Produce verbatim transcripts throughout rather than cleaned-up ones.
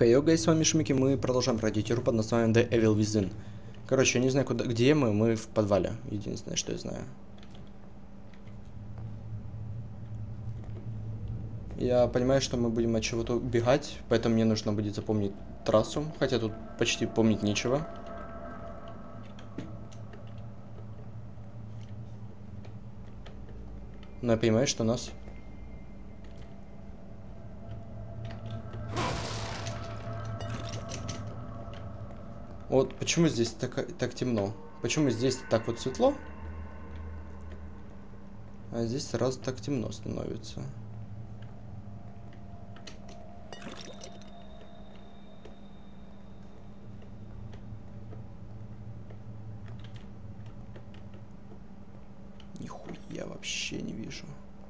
Хей, гайс, с вами Шмики, мы продолжаем пройти игру под названием The Evil Within. Короче, я не знаю, куда, где мы, мы в подвале, единственное, что я знаю. Я понимаю, что мы будем от чего-то убегать, поэтому мне нужно будет запомнить трассу, хотя тут почти помнить нечего. Но я понимаю, что нас... Вот почему здесь так, так темно? Почему здесь так вот светло? А здесь сразу так темно становится. Нихуя я вообще не вижу.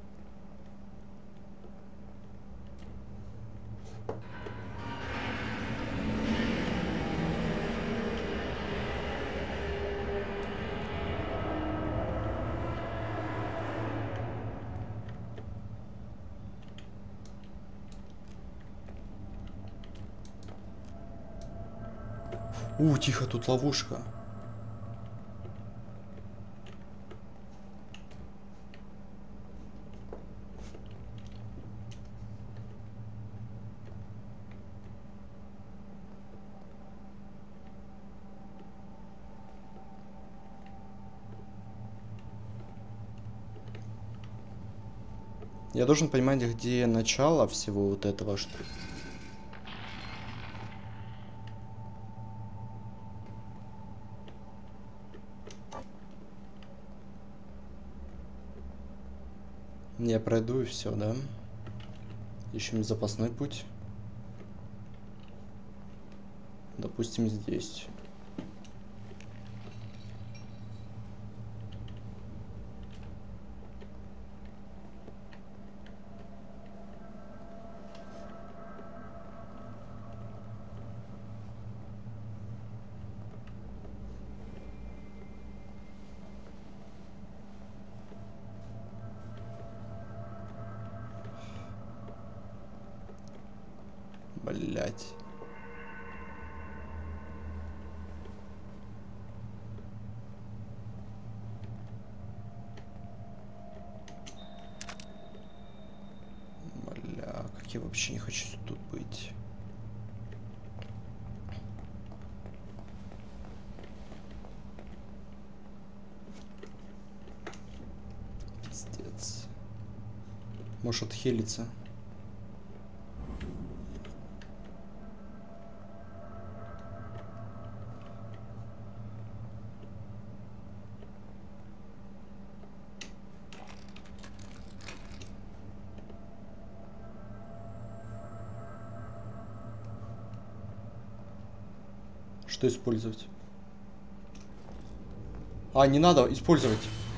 У, тихо, тут ловушка. Я должен понимать, где начало всего вот этого, что... Я пройду и все, да? Ищем запасной путь. Допустим, здесь. Блять. Бля, как я вообще не хочу тут быть. Пиздец. Может отхилиться. Что использовать? А, не надо использовать.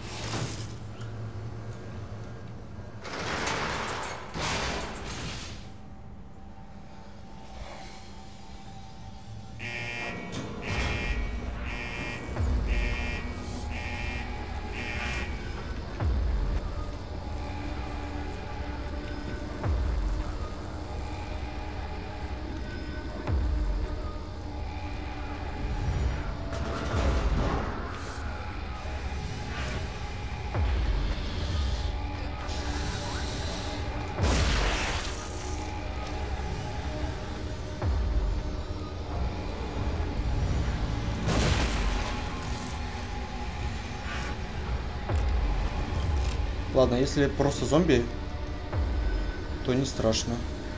Ладно, если просто зомби, то не страшно.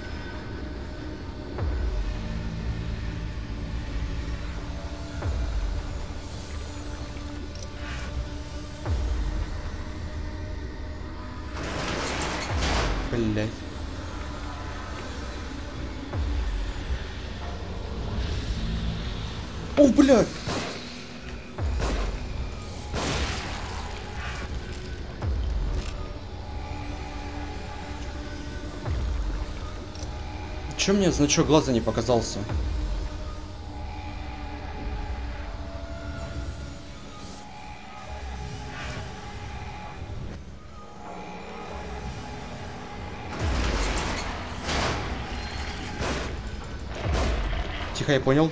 Блять. О, блядь! Чё мне значок глаза не показался? тихо, я понял.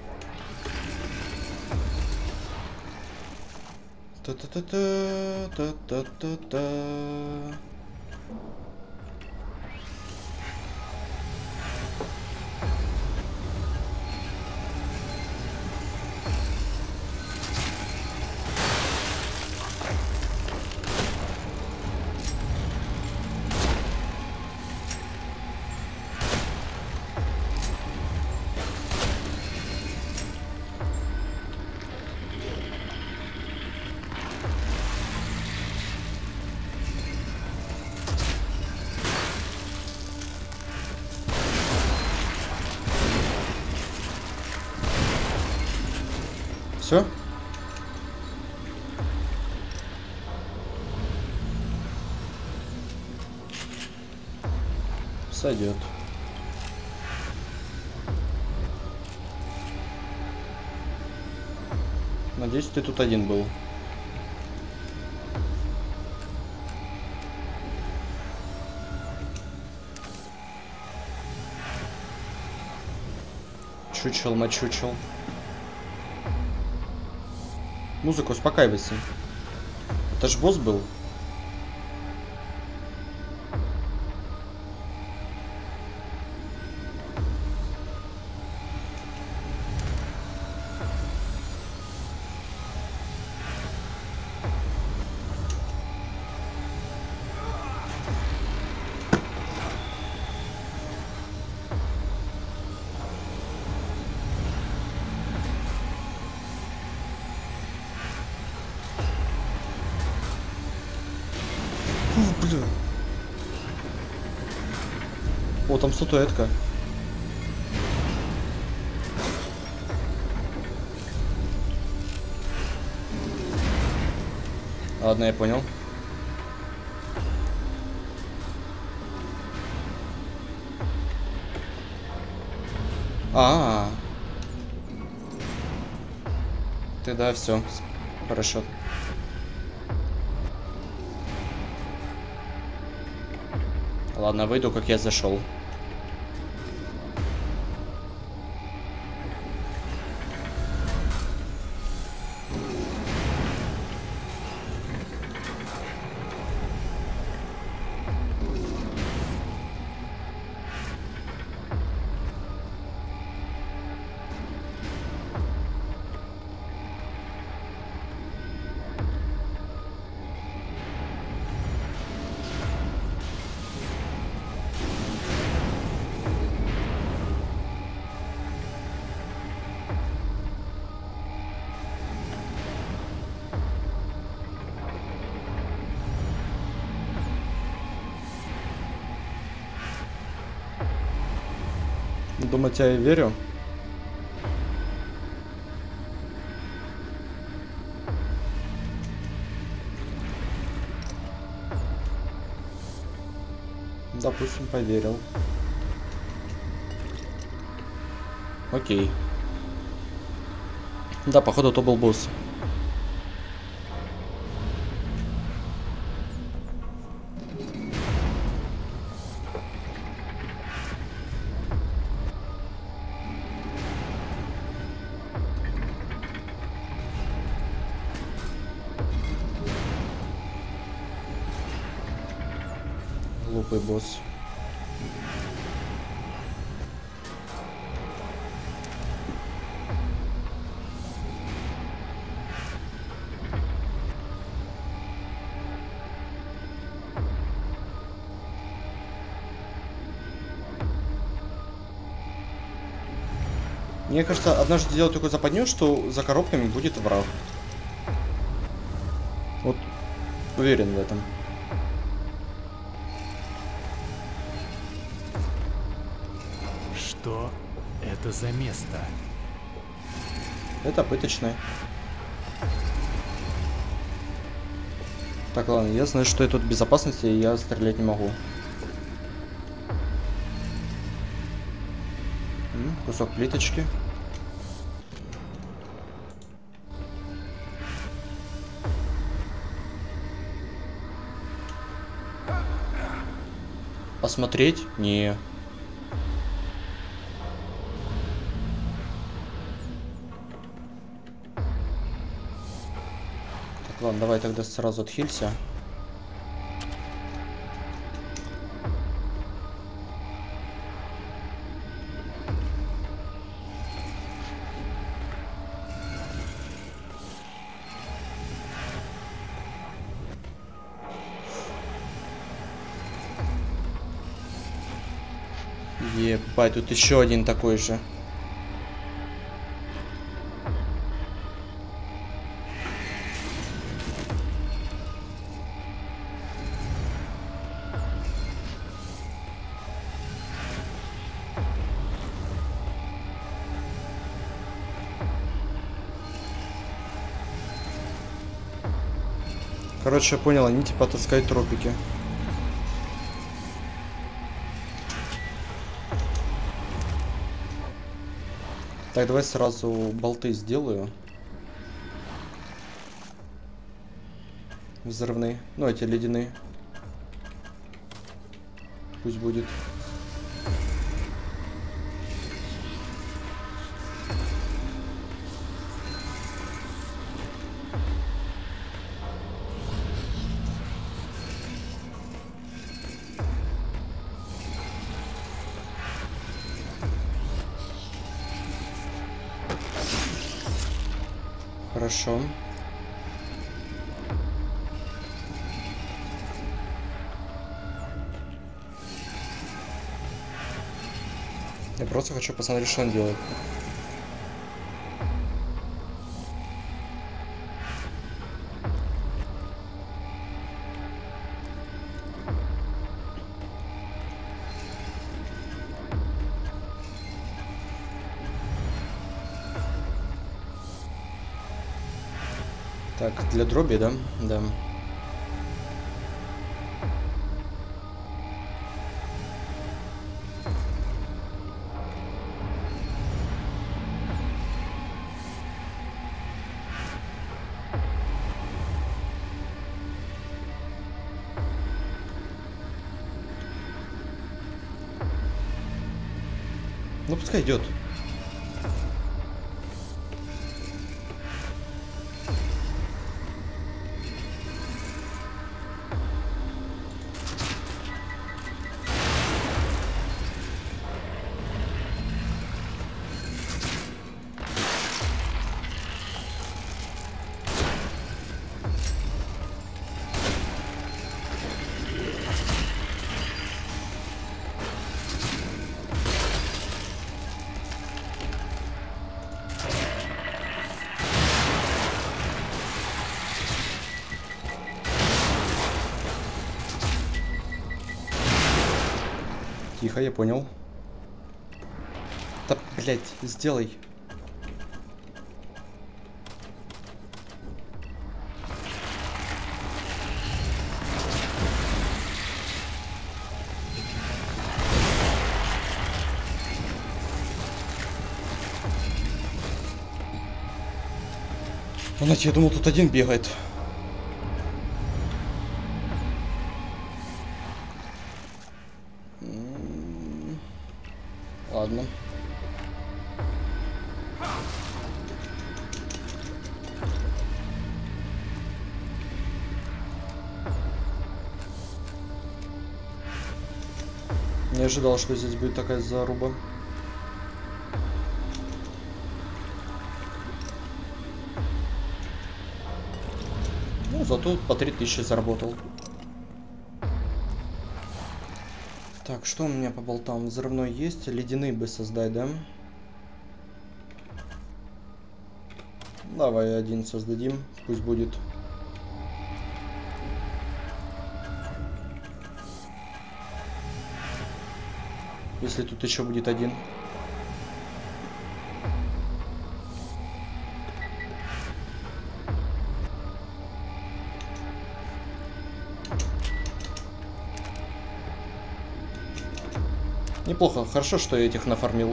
Та-та-та-та-та-та-та-та. Все? Сойдет. Надеюсь, ты тут один был. Чучел, мачучел. Музыка, успокаивайся. Это ж босс был. Бля. О, там статуэтка. Ладно, я понял. А, -а, -а. Ты да, все, хорошо. Ладно, выйду, как я зашел. Думать, я и верю. Допустим, поверил. Окей. Да, походу, то был босс. Глупый босс. Мне кажется, однажды делать такую западню, что за коробками будет враг. Вот, уверен в этом. Что это за место? Это пыточное. Так, ладно, я знаю, что я тут в безопасности, и я стрелять не могу. М, кусок плиточки. Посмотреть? Не. Ладно, давай тогда сразу отхилься. Ебать, тут еще один такой же. Короче, я понял, они типа таскают тропики. Так, давай сразу болты сделаю. Взрывные. Ну, эти ледяные. Пусть будет. Хорошо. Я просто хочу посмотреть, что он делает. Так, для дроби, да? Да. Ну, пускай идет. Тихо, я понял. Да, блядь, сделай. Знаете, я думал, тут один бегает. Ладно. Не ожидал, что здесь будет такая заруба. Ну, зато по три тысячи заработал. Так, что у меня по болтам? Взрывной есть. Ледяные бы создать, да? Давай один создадим. Пусть будет. Если тут еще будет один. Неплохо, хорошо, что я этих нафармил.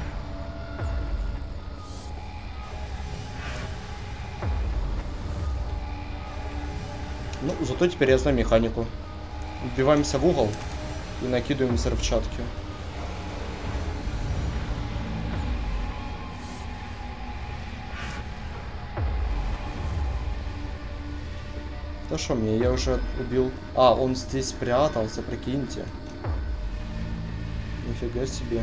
Ну, зато теперь я знаю механику. Вбиваемся в угол и накидываем взрывчатки. Да что мне, я уже убил... А, он здесь спрятался, прикиньте. Нифига себе.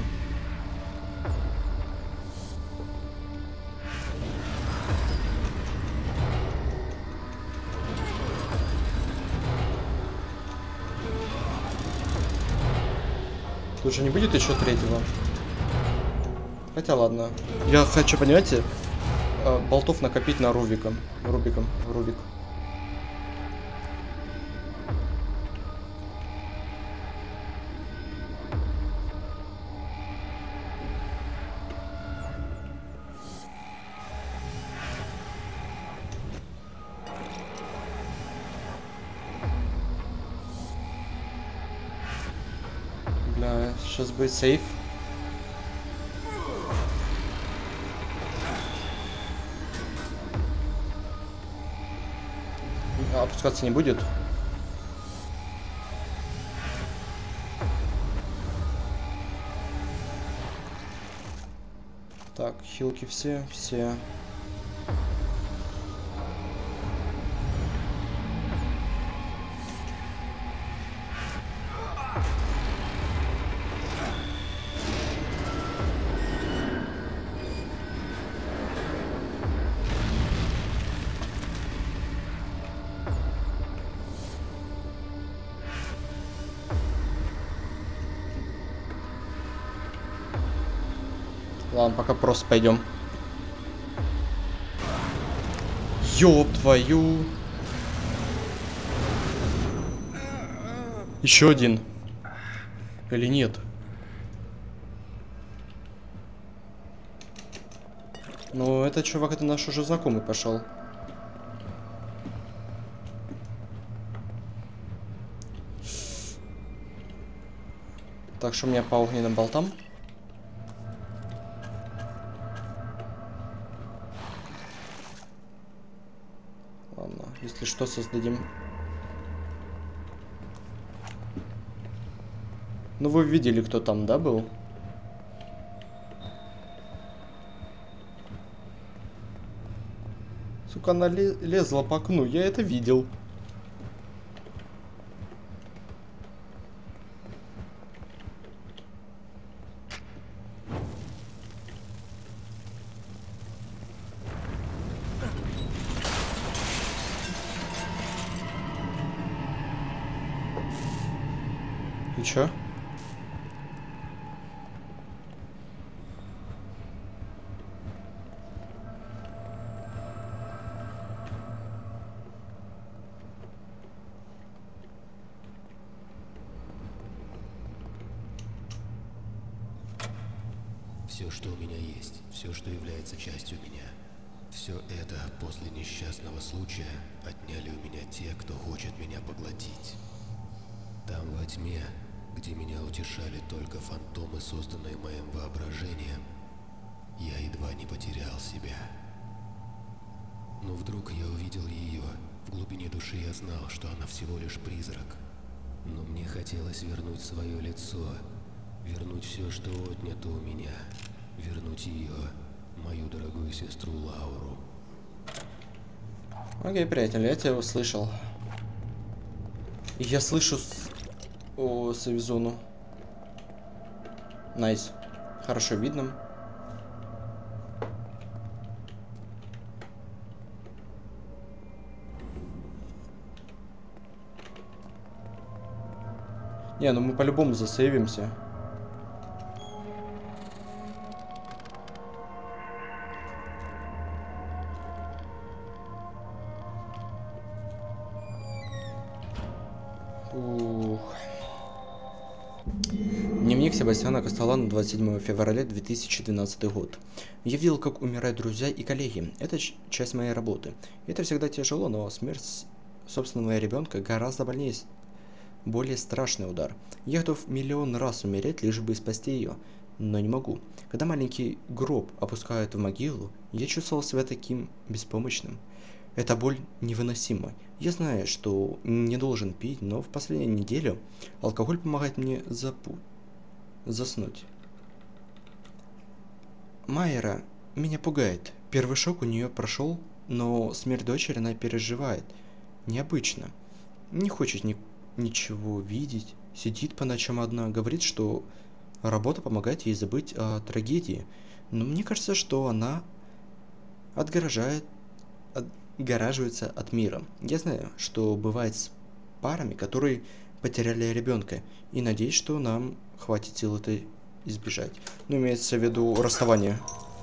Тут же не будет еще третьего. Хотя ладно. Я хочу, понимаете, болтов накопить на Рубиком. Рубиком. Рубик. Бля, сейчас будет сейф. Опускаться не будет. Так, хилки все, все. Ладно, пока просто пойдем. Ёб твою. Еще один. Или нет? Ну, этот чувак, это наш уже знакомый пошел. Так, что у меня по огненным болтам? Ладно, если что, создадим. Ну, вы видели, кто там, да, был? Сука, она лезла по окну, я это видел. И чё? Все, что у меня есть, все, что является частью меня, все это после несчастного случая отняли у меня те, кто хочет меня поглотить. Там во тьме, где меня утешали только фантомы, созданные моим воображением, я едва не потерял себя. Но вдруг я увидел ее. В глубине души я знал, что она всего лишь призрак. Но мне хотелось вернуть свое лицо, вернуть все, что отнято у меня, вернуть ее, мою дорогую сестру Лауру. Окей, приятель, я тебя услышал. И я слышу с... О, Савизону. Найс. Хорошо видно. Не, ну мы по-любому засейвимся. Ух. Дневник Себастьяна Кастеллано, двадцать седьмое февраля две тысячи двенадцатый год. Я видел, как умирают друзья и коллеги. Это часть моей работы. Это всегда тяжело, но смерть собственного ребенка гораздо больнее, более страшный удар. Я готов миллион раз умереть, лишь бы спасти ее, но не могу. Когда маленький гроб опускают в могилу, я чувствовал себя таким беспомощным. Эта боль невыносима. Я знаю, что не должен пить, но в последнюю неделю алкоголь помогает мне запу... заснуть. Майра меня пугает. Первый шок у нее прошел, но смерть дочери она переживает. необычно. Не хочет ни ничего видеть, сидит по ночам одна, говорит, что работа помогает ей забыть о трагедии. Но мне кажется, что она отгорожает, отгораживается от мира. Я знаю, что бывает с парами, которые потеряли ребенка, и надеюсь, что нам хватит сил это избежать. Ну, имеется в виду расставание.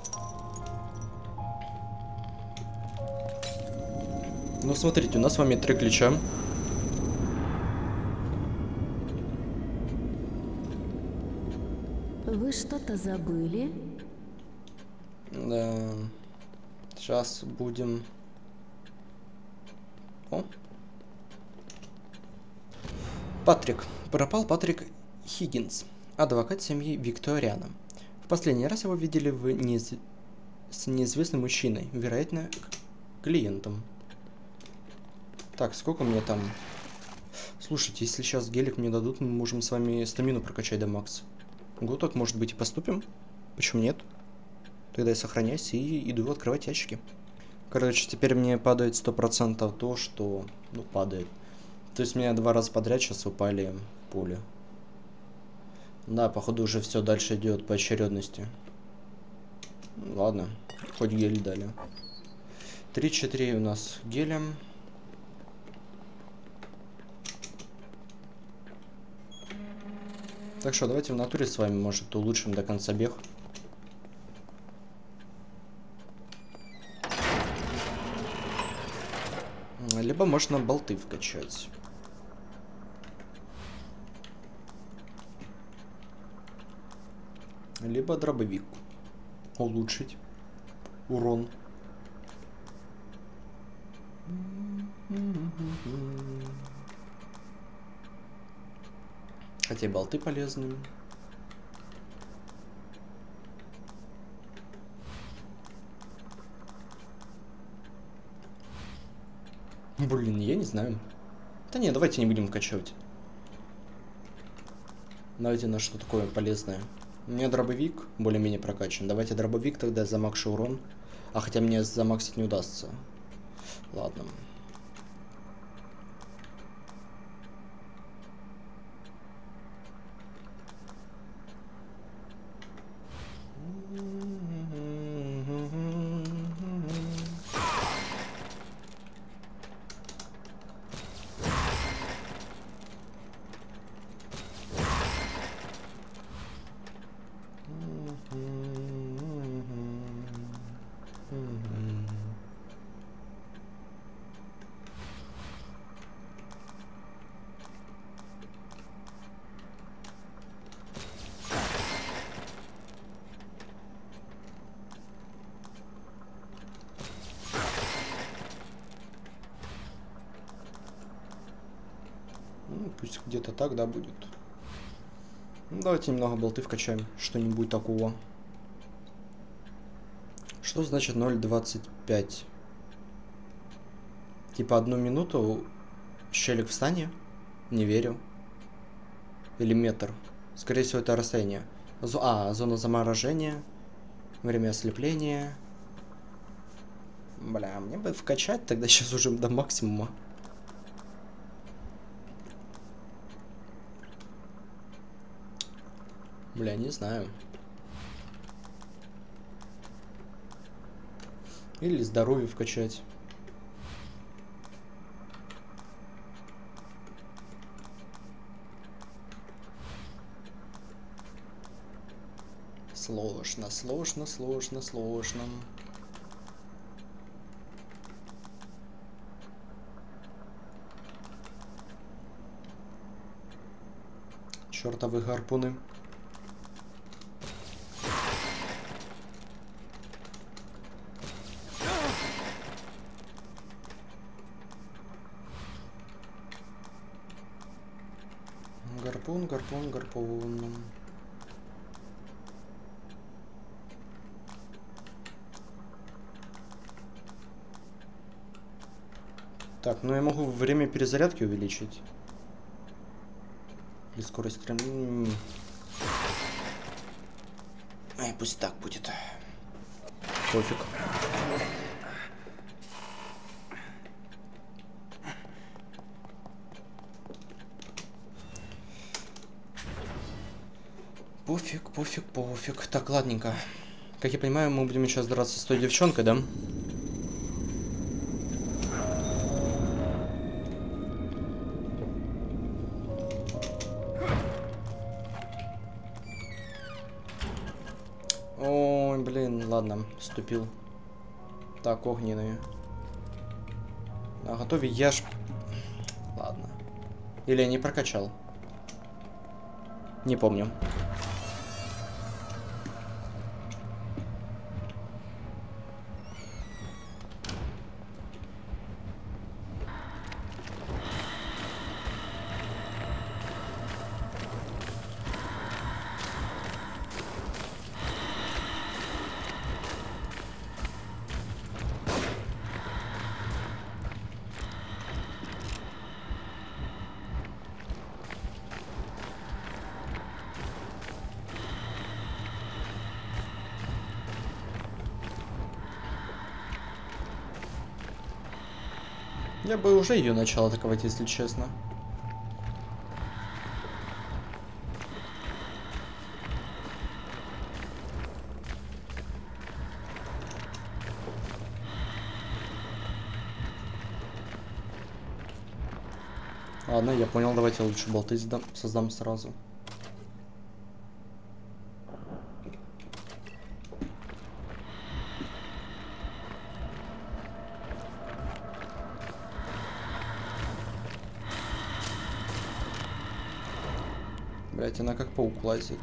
Ну, смотрите, у нас с вами три ключа. Вы что-то забыли? Да. Сейчас будем... О. Патрик. Пропал Патрик Хиггинс, адвокат семьи Викториана. В последний раз его видели в неиз... с неизвестным мужчиной, вероятно, клиентом. Так, сколько мне там... Слушайте, если сейчас гелик мне дадут, мы можем с вами стамину прокачать до макса. Го, так может быть и поступим? Почему нет? Тогда я сохраняюсь и иду открывать ящики. Короче, теперь мне падает сто процентов то, что... Ну, падает. То есть мне два раза подряд сейчас упали пули. Да, походу уже все дальше идет по очередности. Ладно, хоть гель дали. три-четыре у нас гелем. Так что давайте в натуре с вами, может, улучшим до конца бег. Либо можно болты вкачать. Либо дробовик улучшить урон. Хотя и болты полезны. Блин, я не знаю. Да не, давайте не будем вкачивать. Давайте на что такое полезное. У меня дробовик более-менее прокачан. Давайте дробовик тогда замакшу урон. А хотя мне замаксить не удастся. Ладно. Ну, пусть где-то так, да, будет. Ну, давайте немного болты вкачаем. Что-нибудь такого. Что значит ноль двадцать пять? Типа одну минуту щелик в стане? Не верю. Или метр? Скорее всего, это расстояние. Зо а, зона заморажения. Время ослепления. Бля, мне бы вкачать тогда сейчас уже до максимума. Бля, не знаю. Или здоровье вкачать. Сложно, сложно, сложно, сложно. Чёртовы гарпуны. Гарпун, гарпун, гарпун. Так, ну я могу время перезарядки увеличить. Или скорость стрельбы. Ай, пусть так будет. Пофиг. пофиг, пофиг, пофиг. Так, ладненько. Как я понимаю, мы будем сейчас драться с той девчонкой, да? Ой, блин, ладно, вступил. Так, огненные. На готове я ж... Ладно. Или я не прокачал? Не помню. Я бы уже ее начал атаковать, если честно. Ладно, я понял, давайте лучше болты создам, создам сразу. Блять, она как паук лазит.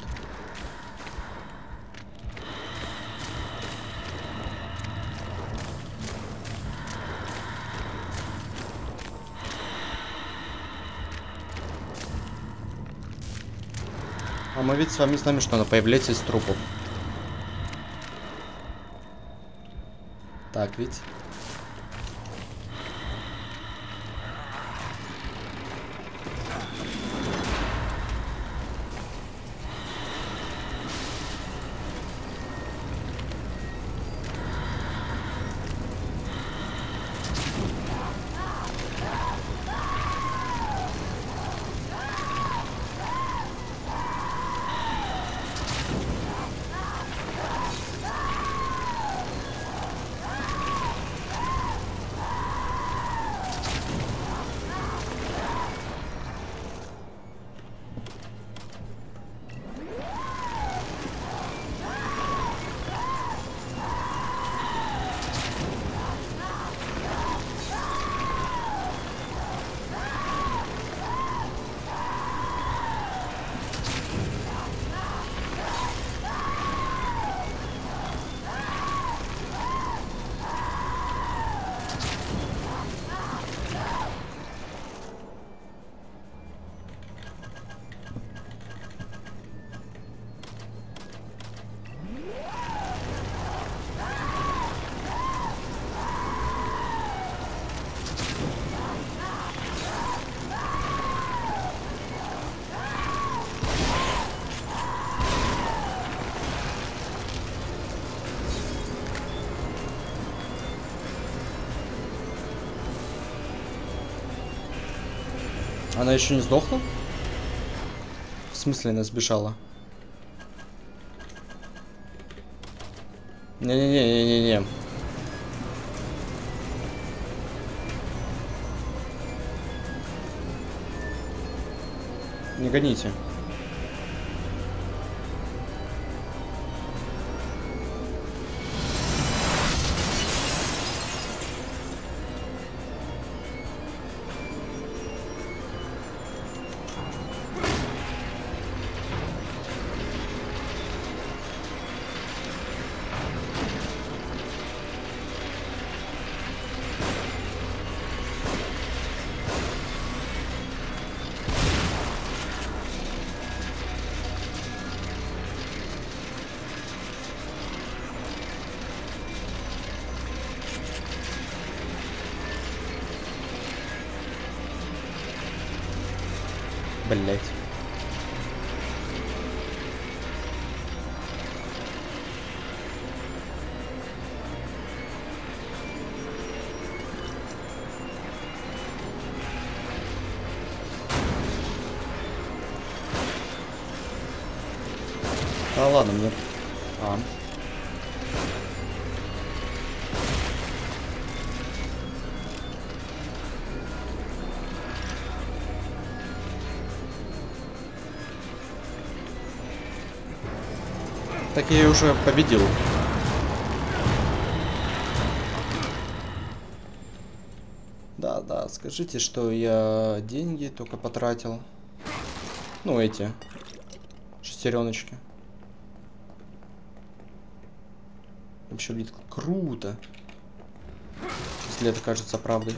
А мы ведь с вами знаем, что она появляется из трупов. Так ведь. Она еще не сдохла? В смысле она сбежала? Не-не-не-не-не-не. Не гоните. Блять. Да ладно, мне... А. Так я уже победил. Да, да, скажите, что я деньги только потратил. Ну, эти шестереночки. Вообще, блин, круто. Если это кажется правдой.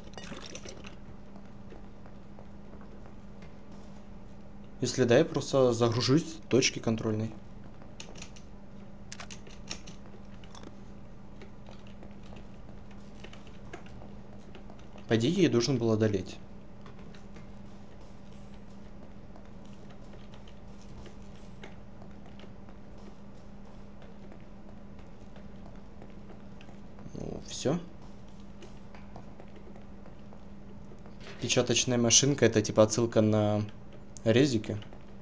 Если да, я просто загружусь в точки контрольной. По идее, я должен был одолеть. Ну, все. Печаточная машинка — это типа отсылка на резики.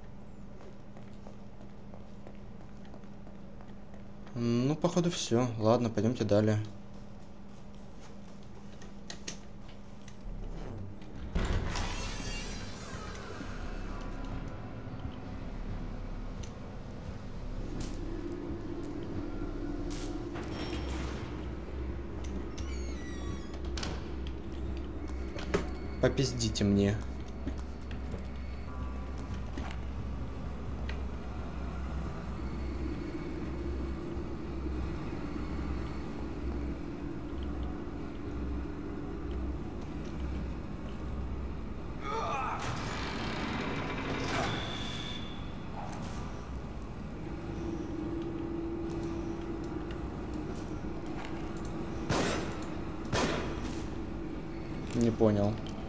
Ну, походу, все. Ладно, пойдемте далее. Попиздите мне. Не понял.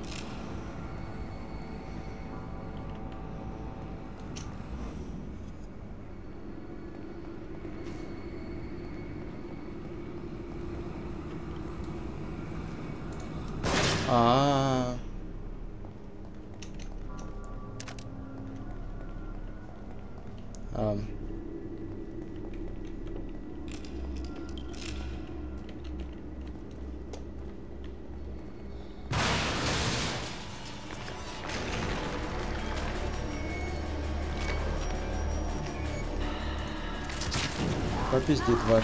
А-а-а. А. Попизди, тварь.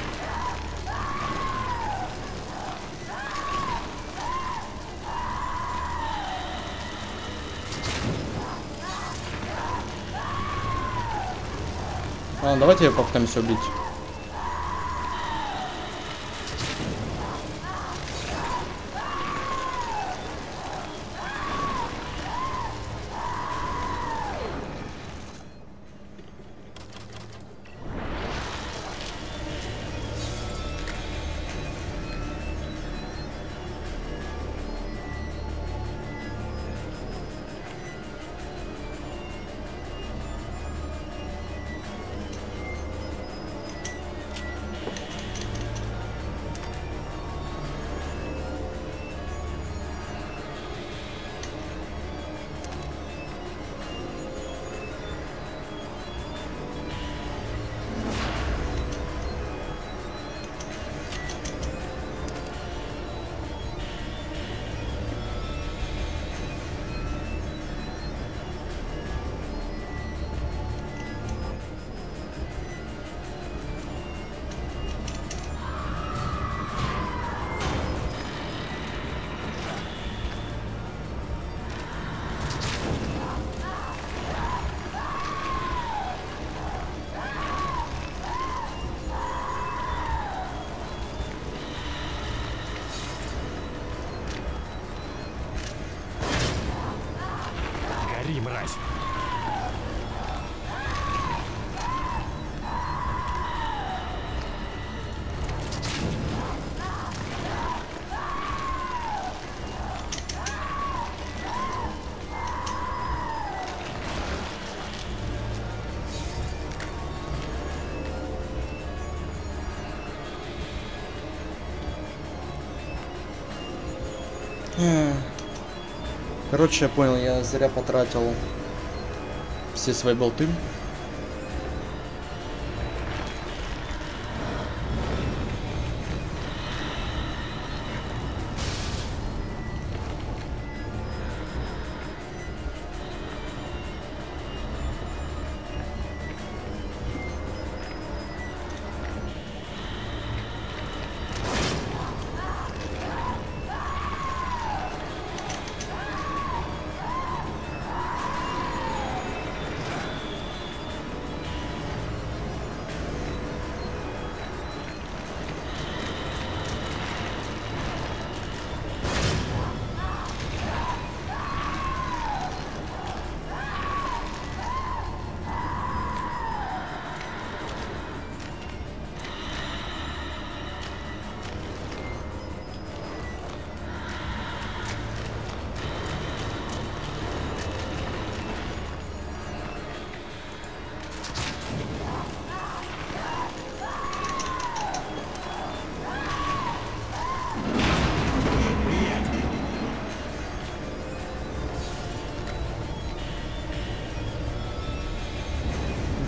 А, давайте ее попытаемся убить. Гори, мразь! Короче, я понял, я зря потратил все свои болты.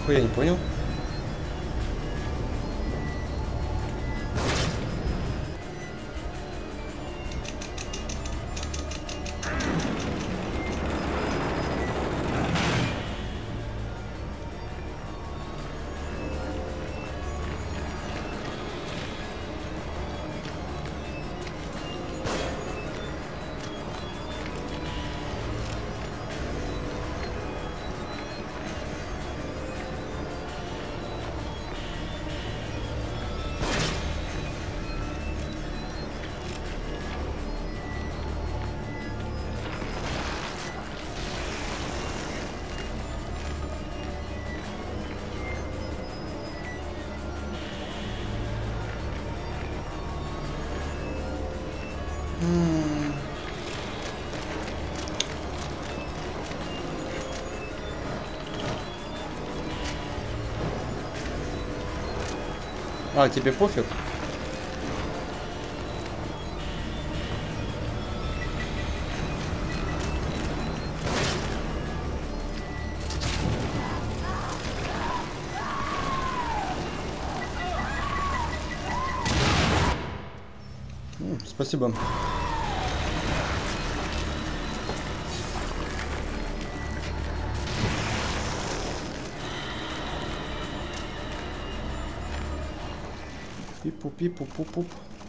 Нихуя не понял. А, тебе пофиг? М, спасибо. Пипу-пипу-пуп-пуп.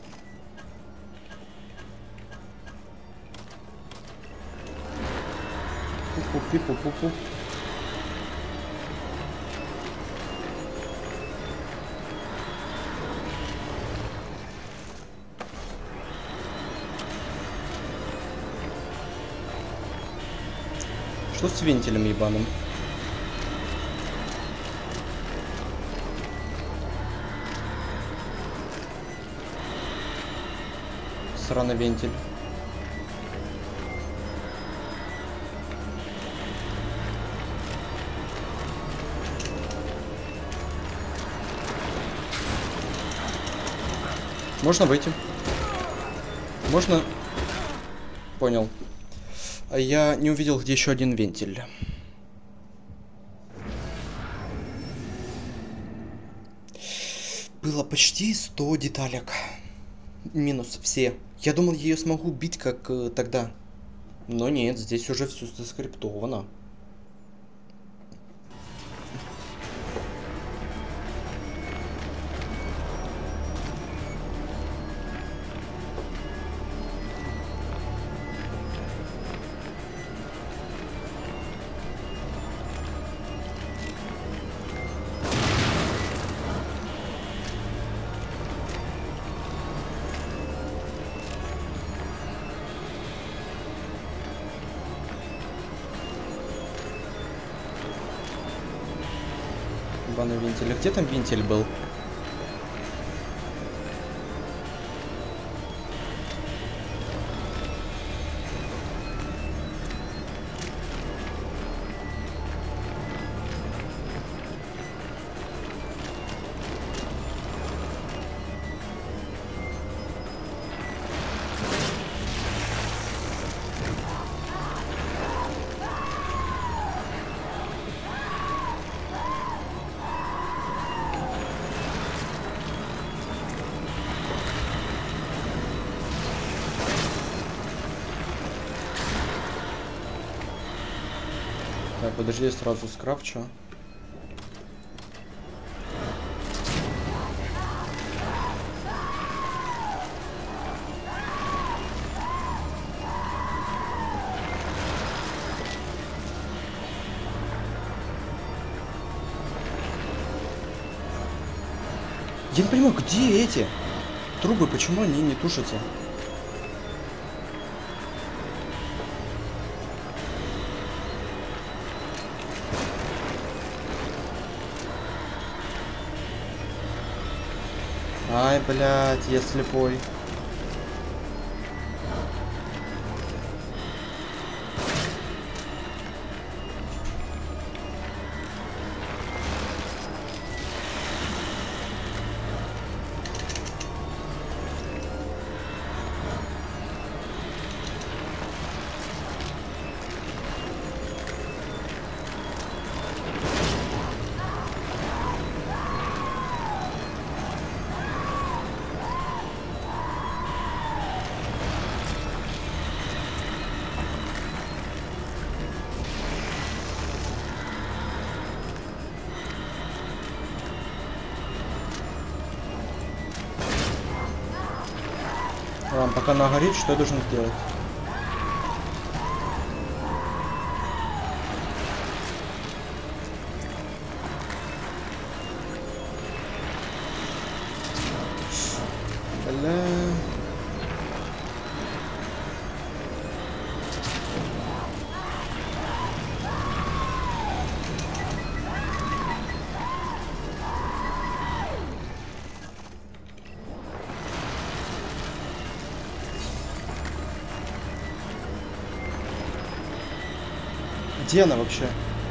Пипу-пипу-пуп-пуп. Что с вентилем ебаным? Сраный вентиль. Можно выйти? Можно? Понял. А я не увидел, где еще один вентиль. Было почти сто деталек. Минус все. Я думал, ее смогу убить, как э, тогда. Но нет, здесь уже все заскриптовано. Ебаный вентиль. А где там вентиль был? Так, подожди, я сразу скрафчу. Я не понимаю, где эти трубы, почему они не тушатся? Ай, блядь, я слепой. пока она горит, что я должен сделать? Бля. Где она вообще?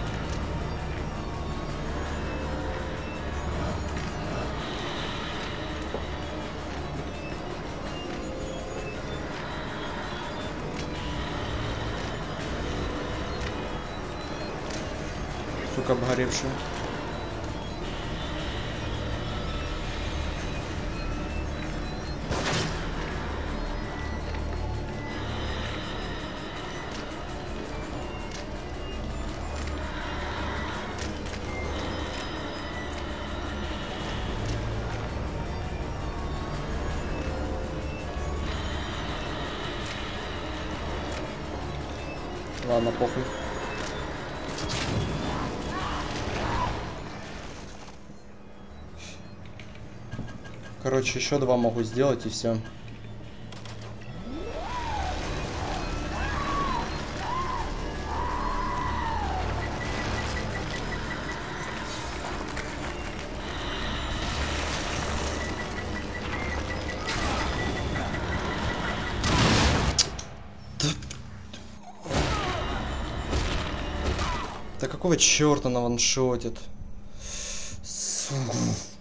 Сука, обгоревшая. Ладно, похуй. Короче, еще два могу сделать и все. Да какого черта она ваншотит? Сука.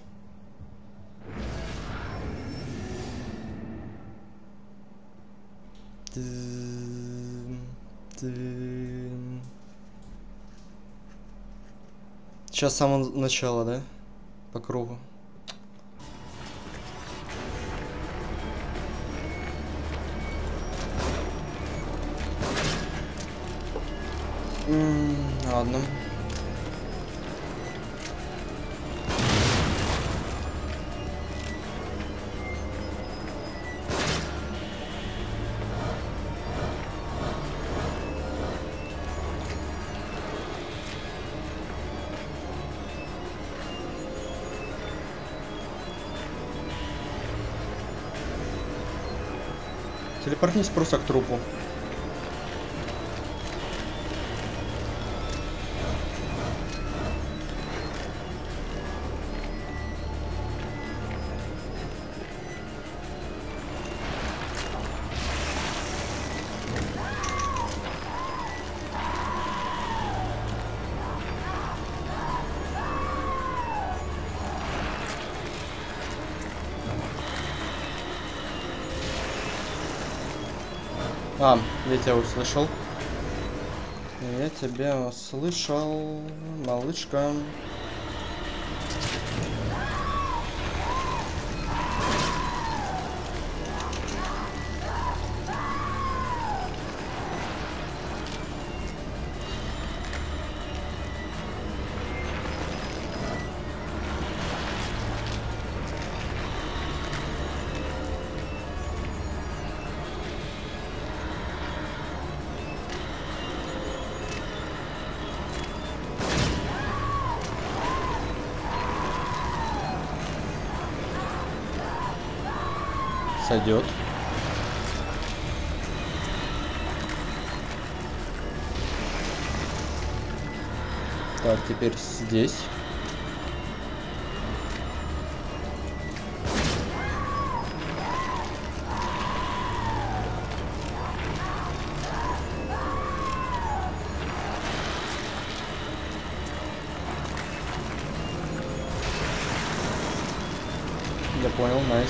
Сейчас с самого начала, да? По кругу. М-м, ладно. Телепортнись просто к трупу. А, я тебя услышал. Я тебя услышал, малышка. Сойдет. Так, теперь здесь. Я понял, найс.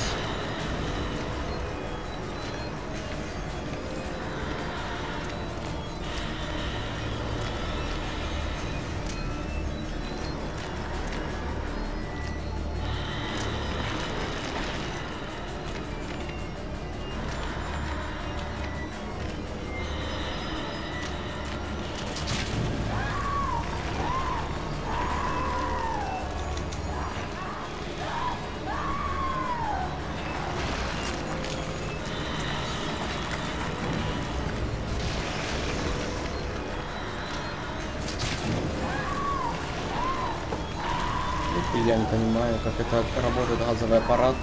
Я не понимаю, как это работает газовый аппарат.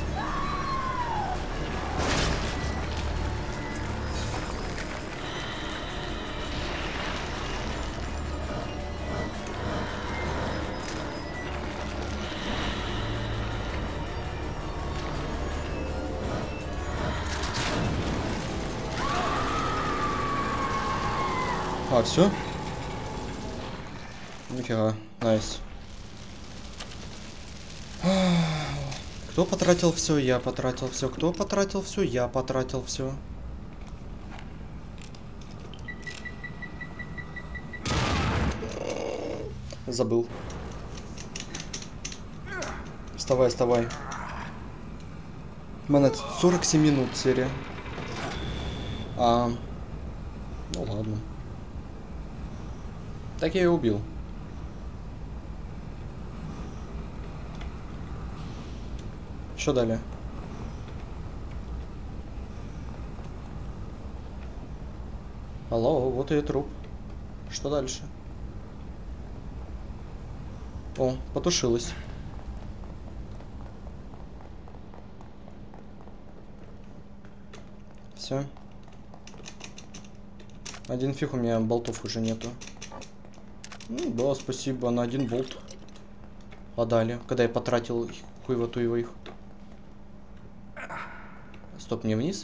А, все? Нифига, найс. Кто потратил все? Я потратил все. Кто потратил все? Я потратил все. Забыл. Вставай, вставай. Мана, сорок семь минут серия. А, ну ладно. Так я и убил. Что далее? Алло, вот и труп. Что дальше? О, потушилось. Все. Один фиг, у меня болтов уже нету. Ну да, спасибо, на один болт. А далее, когда я потратил их, хуево-ту его их. Стоп, мне вниз.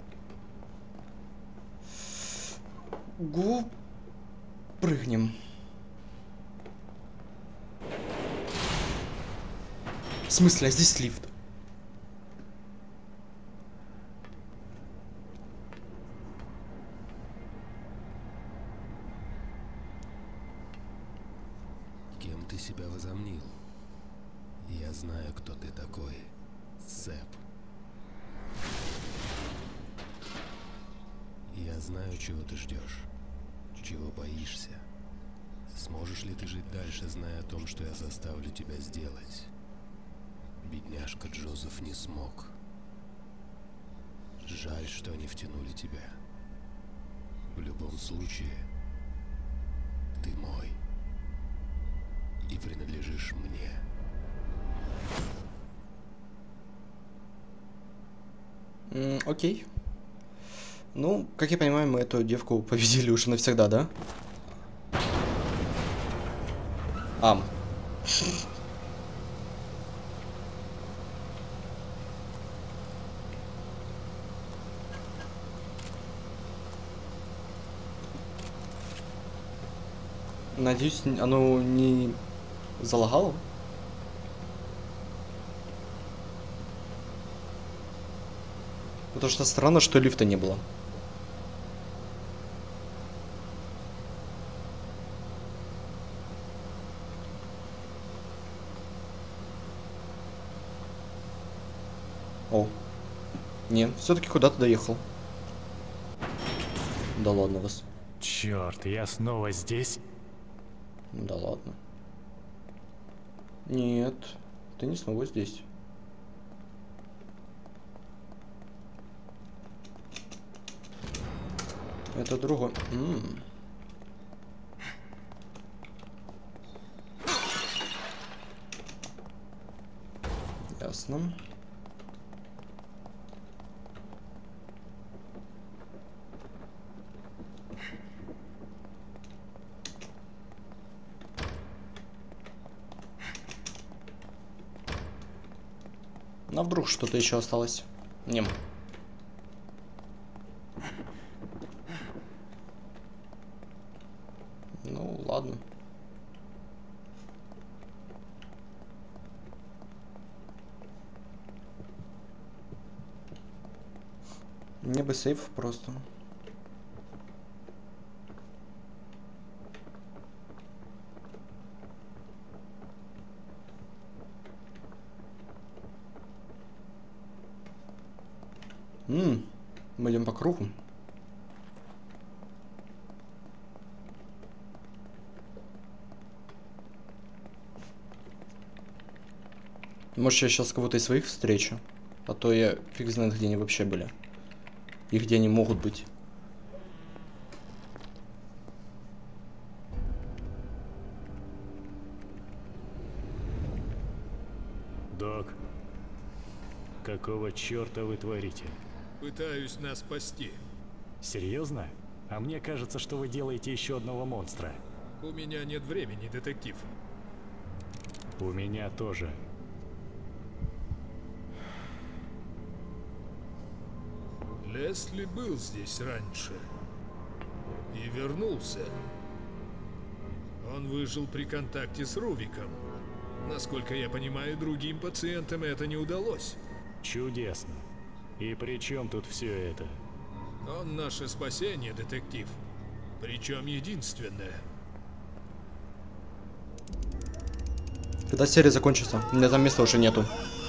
Гу. Прыгнем. В смысле, а здесь лифт? Кем ты себя возомнил? Я знаю, кто ты такой. Сэп. Я знаю, чего ты ждешь, чего боишься. Сможешь ли ты жить дальше, зная о том, что я заставлю тебя сделать? Бедняжка Джозеф не смог. Жаль, что они втянули тебя. В любом случае, ты мой. И принадлежишь мне. М, окей. Ну, как я понимаю, мы эту девку победили уже навсегда, да? Ам. Надеюсь, оно не залагало? Потому что странно, что лифта не было. О. Не, все-таки куда-то доехал. Да ладно вас. Черт, я снова здесь? Да ладно. Нет, ты не снова здесь. Это другой. М-м. Ясно. А вдруг что-то еще осталось? Нем. Ну, ладно. Мне бы сейф просто. Ммм, мы идем по кругу. Может, я сейчас кого-то из своих встречу? А то я фиг знает, где они вообще были. И где они могут быть. Док, какого черта вы творите? Пытаюсь нас спасти. Серьезно? А мне кажется, что вы делаете еще одного монстра. У меня нет времени, детектив. У меня тоже. Лесли был здесь раньше. И вернулся. Он выжил при контакте с Рувиком. Насколько я понимаю, другим пациентам это не удалось. Чудесно. И при чем тут все это? Он наше спасение, детектив. Причем единственное. Когда серия закончится, у меня там места уже нету.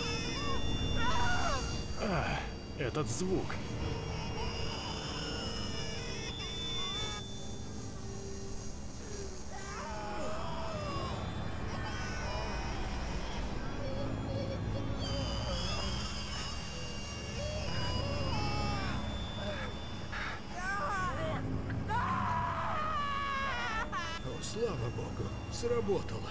А, этот звук. О, слава богу, сработало.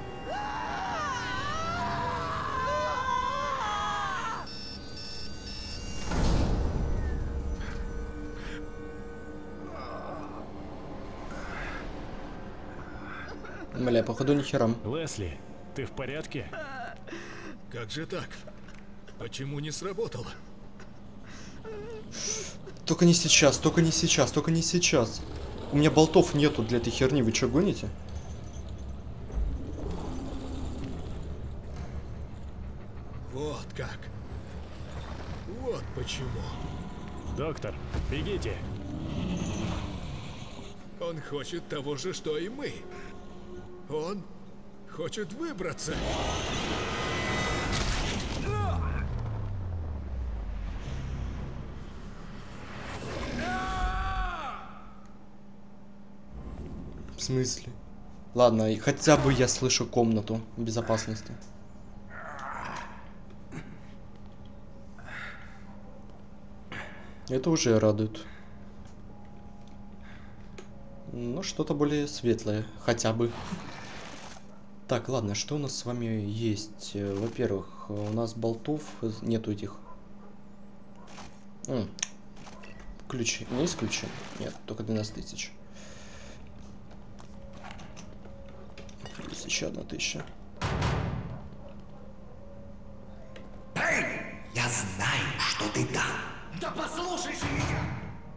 Бля, походу ни хера. Лесли, ты в порядке? Как же так? Почему не сработало? Только не сейчас, только не сейчас, только не сейчас. У меня болтов нету для этой херни, вы что, гоните? Вот как. Вот почему. Доктор, бегите. Он хочет того же, что и мы. Он хочет выбраться. В смысле? Ладно, и хотя бы я слышу комнату безопасности. Это уже радует. Ну, что-то более светлое, хотя бы. Так, ладно, что у нас с вами есть? Во-первых, у нас болтов нету этих. М ключи. Не есть ключи? Нет, только двенадцать тысяч. Плюс еще одна тысяча. Эй, я знаю, что ты там. Да послушай же меня!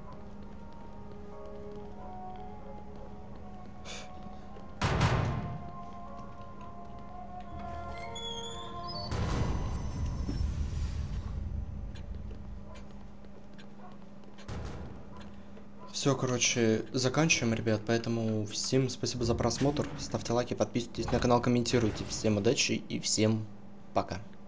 Все, короче, заканчиваем, ребят, поэтому всем спасибо за просмотр, ставьте лайки, подписывайтесь на канал, комментируйте, всем удачи и всем пока.